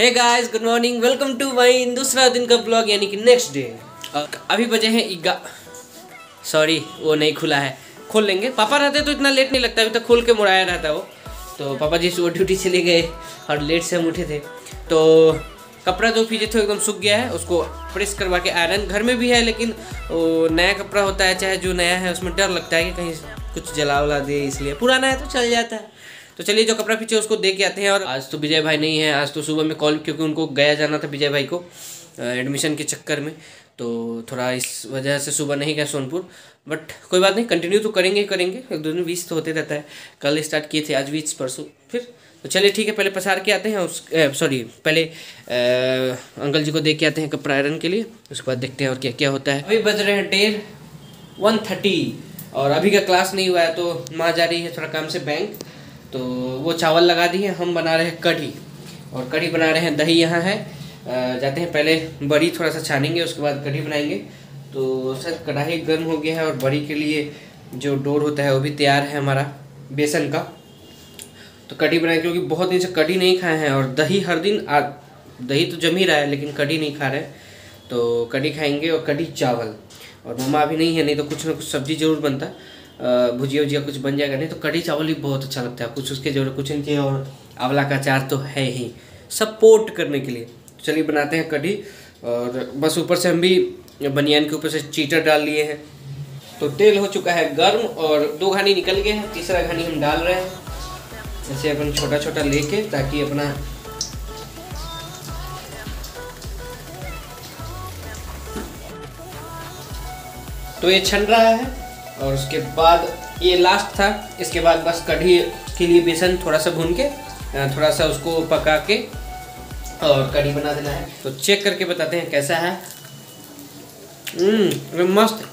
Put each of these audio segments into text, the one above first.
Hey guys, good morning, welcome to my दूसरा दिन का ब्लॉग यानी कि नेक्स्ट डे। अभी बजे हैं सॉरी वो नहीं खुला है, खोल लेंगे। पापा रहते तो इतना लेट नहीं लगता, अभी तक खोल के मुड़ाया रहता वो। तो पापा जी सुबह ड्यूटी चले गए और लेट से हम उठे थे। तो कपड़ा जो पीछे थे एकदम सूख गया है, उसको प्रेस करवा के आयरन घर में भी है, लेकिन वो नया कपड़ा होता है, चाहे जो नया है उसमें डर लगता है कि कहीं कुछ जला उला दे, इसलिए पुराना है तो चल जाता है। तो चलिए जो कपड़ा पीछे उसको दे के आते हैं। और आज तो विजय भाई नहीं है, आज तो सुबह में कॉल, क्योंकि उनको गया जाना था विजय भाई को एडमिशन के चक्कर में, तो थोड़ा इस वजह से सुबह नहीं गया सोनपुर। बट कोई बात नहीं, कंटिन्यू तो करेंगे ही करेंगे, एक दो दिन वीस तो होते रहता है। कल स्टार्ट किए थे, आज वीस, परसों फिर। तो चलिए ठीक है, पहले पसार के आते हैं पहले अंकल जी को दे के आते हैं कपड़ा आयरन के लिए, उसके बाद देखते हैं और क्या क्या होता है। अभी बज रहे हैं 1:30 और अभी का क्लास नहीं हुआ है, तो माँ जा रही है थोड़ा काम से बैंक। तो वो चावल लगा दी है, हम बना रहे हैं कढ़ी, और कढ़ी बना रहे हैं। दही यहाँ है, जाते हैं पहले बड़ी थोड़ा सा छानेंगे, उसके बाद कढ़ी बनाएंगे। तो सर कढ़ाई गर्म हो गया है और बड़ी के लिए जो डोर होता है वो भी तैयार है हमारा बेसन का। तो कढ़ी बनाएंगे, क्योंकि बहुत दिन से कढ़ी नहीं खाए हैं, और दही हर दिन दही तो जम ही रहा है लेकिन कढ़ी नहीं खा रहे। तो कढ़ी खाएंगे और कढ़ी चावल। और मम्मा अभी नहीं है, नहीं तो कुछ ना कुछ सब्जी जरूर बनता, भुजिया वुजिया कुछ बन जाएगा। नहीं तो कढ़ी चावल ही बहुत अच्छा लगता है, कुछ उसके जरूरत कुछ नहीं चाहिए। और आंवला का अचार तो है ही सपोर्ट करने के लिए। चलिए बनाते हैं कढ़ी। और बस ऊपर से हम भी बनियान के ऊपर से चीटर डाल लिए हैं। तो तेल हो चुका है गर्म और 2 घानी निकल गए हैं, तीसरा घानी हम डाल रहे हैं। ऐसे अपन छोटा छोटा लेके, ताकि अपना तो ये छन रहा है। और उसके बाद ये लास्ट था, इसके बाद बस कढ़ी के लिए बेसन थोड़ा सा भून के, थोड़ा सा उसको पका के और कढ़ी बना देना है। तो चेक करके बताते हैं कैसा है। मस्त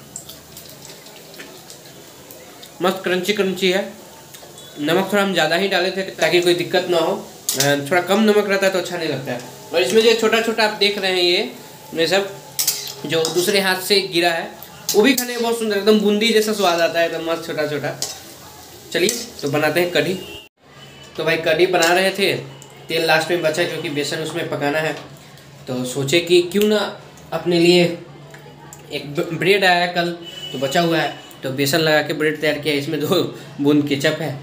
मस्त क्रंची क्रंची है। नमक थोड़ा हम ज़्यादा ही डाले थे ताकि कोई दिक्कत ना हो, थोड़ा कम नमक रहता है तो अच्छा नहीं लगता है। और इसमें जो छोटा छोटा आप देख रहे हैं, ये सब जो दूसरे हाथ से गिरा है, वो भी खाने में बहुत सुंदर, एकदम बूंदी जैसा स्वाद आता है, एकदम मस्त छोटा छोटा। चलिए तो बनाते हैं कढ़ी। तो भाई कढ़ी बना रहे थे, तेल लास्ट में बचा क्योंकि बेसन उसमें पकाना है। तो सोचे कि क्यों ना अपने लिए, एक ब्रेड आया कल तो बचा हुआ है, तो बेसन लगा के ब्रेड तैयार किया। इसमें 2 बूंद केचप है,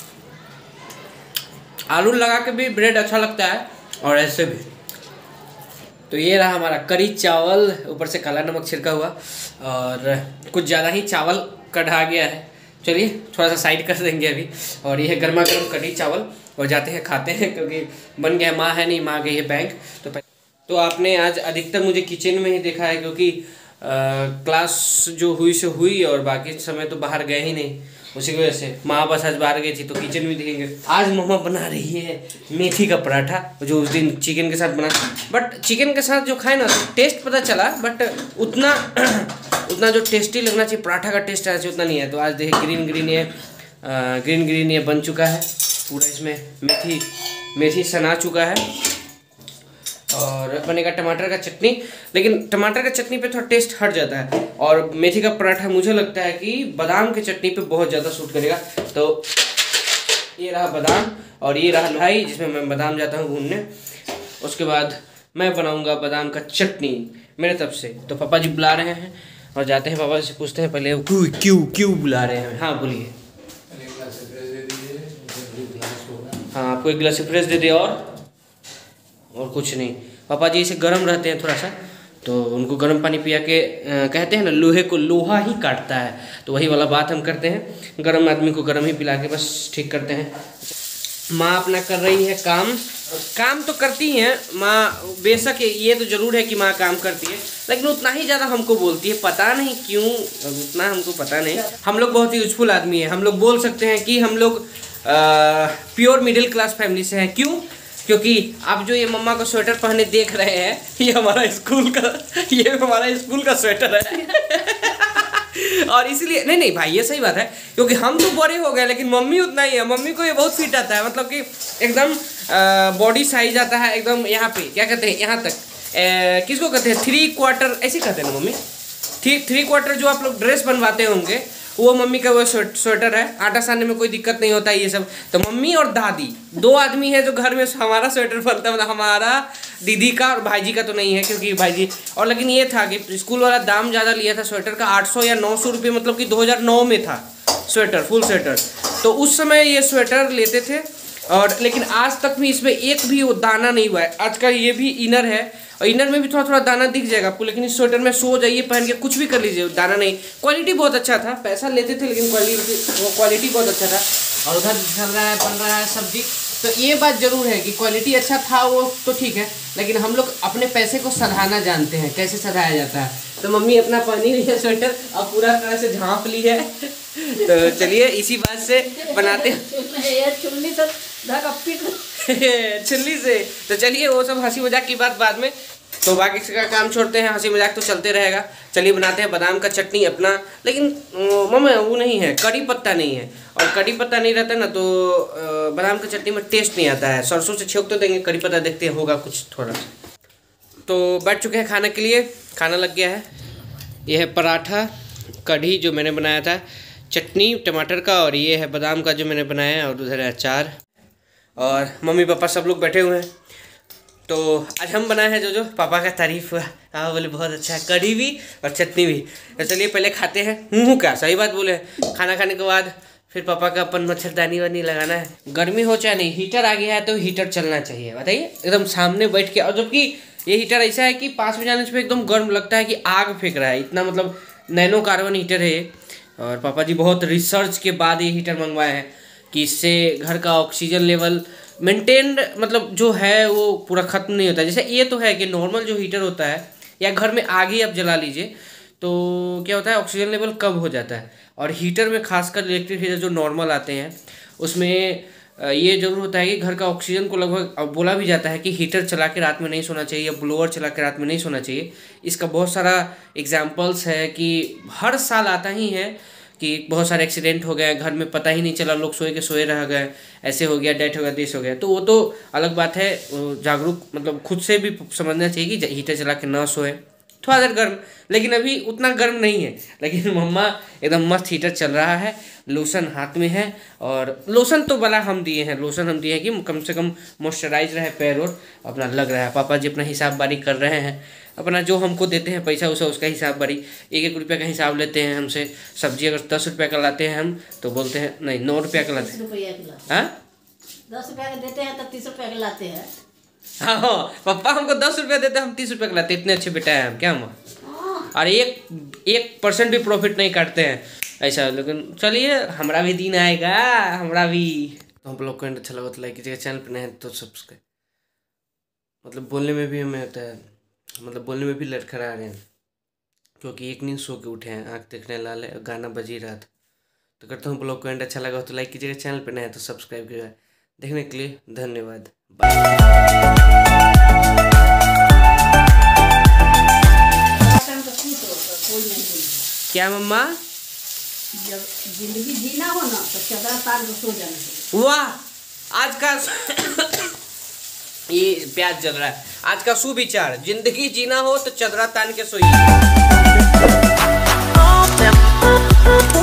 आलू लगा के भी ब्रेड अच्छा लगता है और ऐसे भी। तो ये रहा हमारा कढ़ी चावल, ऊपर से काला नमक छिड़का हुआ, और कुछ ज़्यादा ही चावल कढ़ा गया है। चलिए थोड़ा सा साइड कर देंगे अभी। और ये है गर्मा गर्म कढ़ी चावल, और जाते हैं खाते हैं, क्योंकि बन गया। माँ है नहीं, माँ गई है बैंक। तो आपने आज अधिकतर मुझे किचन में ही देखा है, क्योंकि क्लास जो हुई से हुई और बाकी समय तो बाहर गए ही नहीं, उसी की वजह से। माँ बस आज बाहर गई थी तो किचन में दिखेंगे। आज मम्मा बना रही है मेथी का पराठा, जो उस दिन चिकन के साथ बना। बट चिकन के साथ जो खाए ना, तो टेस्ट पता चला, बट उतना उतना जो टेस्टी लगना चाहिए, पराठा का टेस्ट आना चाहिए, उतना नहीं है। तो आज देखिए ग्रीन ग्रीन ये बन चुका है पूरा। इसमें मेथी सना चुका है, और बनेगा टमाटर का चटनी। लेकिन टमाटर का चटनी पे थोड़ा टेस्ट हट जाता है, और मेथी का पराठा मुझे लगता है कि बादाम के चटनी पे बहुत ज़्यादा सूट करेगा। तो ये रहा बादाम, और ये रहा हलवाई जिसमें मैं बादाम जाता हूँ भूनने। उसके बाद मैं बनाऊँगा बादाम का चटनी मेरे तरफ से। तो पापा जी बुला रहे हैं, और जाते हैं पापा से पूछते हैं पहले क्यों बुला रहे हैं। हाँ बोलिए। हाँ आपको एक गिलास फ्रेश दे दे, और कुछ नहीं। पापा जी इसे गर्म रहते हैं थोड़ा सा, तो उनको गर्म पानी पिया के कहते हैं ना, लोहे को लोहा ही काटता है। तो वही वाला बात हम करते हैं, गर्म आदमी को गर्म ही पिला के बस ठीक करते हैं। माँ अपना कर रही है काम तो करती हैं माँ, बेशक ये तो ज़रूर है कि माँ काम करती है, लेकिन उतना ही ज़्यादा हमको बोलती है, पता नहीं क्यों, उतना हमको पता नहीं। हम लोग बहुत ही यूजफुल आदमी हैं, हम लोग बोल सकते हैं कि हम लोग प्योर मिडिल क्लास फैमिली से हैं। क्यों? क्योंकि आप जो ये मम्मा का स्वेटर पहने देख रहे हैं, ये हमारा स्कूल का स्वेटर है। और इसलिए नहीं भाई, ये सही बात है, क्योंकि हम तो बड़े हो गए लेकिन मम्मी उतना ही है। मम्मी को ये बहुत फिट आता है, मतलब कि एकदम बॉडी साइज आता है एकदम। यहाँ पे क्या कहते हैं, यहाँ तक किसको कहते हैं, 3/4 ऐसे कहते हैं ना मम्मी, 3/4 जो आप लोग ड्रेस बनवाते होंगे, वो मम्मी का वो स्वेटर है, आटा सानने में कोई दिक्कत नहीं होता है ये सब। तो मम्मी और दादी 2 आदमी है जो घर में हमारा स्वेटर बनता है, मतलब हमारा, दीदी का और भाईजी का तो नहीं है क्योंकि भाईजी। और लेकिन ये था कि स्कूल वाला दाम ज़्यादा लिया था स्वेटर का, 800 या 900 रुपये, मतलब कि 2009 में था स्वेटर, फुल स्वेटर। तो उस समय ये स्वेटर लेते थे, और लेकिन आज तक भी इसमें एक भी वो दाना नहीं हुआ है। आज का ये भी इनर है, और इनर में भी थोड़ा थोड़ा दाना दिख जाएगा आपको, लेकिन इस स्वेटर में सो जाइए पहन के कुछ भी कर लीजिए, दाना नहीं। क्वालिटी बहुत अच्छा था, पैसा लेते थे लेकिन क्वालिटी बहुत अच्छा था। और उधर चल रहा है, बन रहा है सब्जी। तो ये बात जरूर है कि क्वालिटी अच्छा था वो तो ठीक है, लेकिन हम लोग अपने पैसे को सधाना जानते हैं, कैसे सधाया जाता है। तो मम्मी अपना पहनी हुई है स्वेटर, अब पूरा तरह से झाँप ली है। तो चलिए इसी बात से बनाते हैं छिल्ली से। तो चलिए वो सब हंसी मजाक की बात बाद में, तो बाकी का काम छोड़ते हैं, हंसी मजाक तो चलते रहेगा। चलिए बनाते हैं बादाम का चटनी अपना, लेकिन मम्मी वो नहीं है, कड़ी पत्ता नहीं है, और कड़ी पत्ता नहीं रहता ना तो बादाम का चटनी में टेस्ट नहीं आता है। सरसों से छौंक तो देंगे, कड़ी पत्ता देखते हैं होगा कुछ थोड़ा। तो बैठ चुके हैं खाने के लिए, खाना लग गया है। यह है पराठा, कढ़ी जो मैंने बनाया था, चटनी टमाटर का, और ये है बादाम का जो मैंने बनाया है, और उधर है अचार, और मम्मी पापा सब लोग बैठे हुए हैं। तो आज हम बनाए हैं जो पापा का तारीफ हुआ, हाँ बोले बहुत अच्छा है, कढ़ी भी और चटनी भी। तो चलिए पहले खाते हैं। क्या सही बात बोले, खाना खाने के बाद फिर पापा का अपन मच्छरदानी वानी लगाना है। गर्मी हो चाहे नहीं, हीटर आ गया है तो हीटर चलना चाहिए, बताइए, एकदम सामने बैठ के। और जबकि ये हीटर ऐसा है कि पास में जाने से एकदम गर्म लगता है कि आग फेंक रहा है, इतना मतलब नैनो कार्बन हीटर है ये। और पापा जी बहुत रिसर्च के बाद ये हीटर मंगवाए हैं कि इससे घर का ऑक्सीजन लेवल मेंटेन्ड, मतलब जो है वो पूरा ख़त्म नहीं होता। जैसे ये तो है कि नॉर्मल जो हीटर होता है, या घर में आग ही आप जला लीजिए तो क्या होता है, ऑक्सीजन लेवल कम हो जाता है। और हीटर में खासकर इलेक्ट्रिक हीटर जो नॉर्मल आते हैं उसमें ये जरूर होता है कि घर का ऑक्सीजन को लगभग, बोला भी जाता है कि हीटर चला के रात में नहीं सोना चाहिए, या ब्लोअर चला के रात में नहीं सोना चाहिए। इसका बहुत सारा एग्जाम्पल्स है कि हर साल आता ही है कि बहुत सारे एक्सीडेंट हो गए, घर में पता ही नहीं चला, लोग सोए के सोए रह गए, ऐसे हो गया, डेथ हो गया, देश हो गया। तो वो तो अलग बात है, जागरूक मतलब खुद से भी समझना चाहिए कि हीटर चला के ना सोए, थोड़ा देर गर्म, लेकिन अभी उतना गर्म नहीं है। लेकिन मम्मा एकदम मस्त हीटर चल रहा है, लोशन हाथ में है, और लोशन तो बड़ा हम दिए हैं, लोशन हम दिए हैं कि कम से कम मॉइस्चराइज रहे पैर और अपना लग रहा है। पापा जी अपना हिसाब बारी कर रहे हैं, अपना जो हमको देते हैं पैसा उसा, उसका हिसाब बारी 1-1 रुपये का हिसाब लेते हैं हमसे। सब्जी अगर 10 रुपये का लाते हैं हम तो बोलते हैं नहीं 9 रुपये का लाते हैं। हाँ 10 रुपये का देते हैं तो 30 रुपये का लाते हैं। हाँ पापा हमको 10 रुपये देते हैं, हम 30 रुपये का लाते हैं। इतने अच्छे बेटा है हम, क्या हम, और 1% भी प्रॉफिट नहीं काटते हैं ऐसा। लेकिन चलिए हमारा भी दिन आएगा, हमारा भी। तो हम लोग को अच्छा लगा तो लाइक कीजिएगा, चैनल पर नए हैं तो सब्सक्राइब। मतलब बोलने में भी हमें होता है, मतलब बोलने में भी लड़खड़ा रहे हैं, क्योंकि एक नींद सो के उठे हैं, आँख देखने लाल है, गाना बज ही रहा था। तो करता हूँ ब्लॉग को एंड अच्छा लगा तो लाइक कीजिएगा, चैनल पर नए हैं तो सब्सक्राइब कीजिएगा। देखने के लिए धन्यवाद, बाय। क्या मम्मा, जब जिंदगी जीना हो ना तो चदरा तान के सो जाना चाहिए। वाह, आज का ये प्याज जल रहा है, आज का सुविचार, जिंदगी जीना हो तो चदरा तान के सोइए।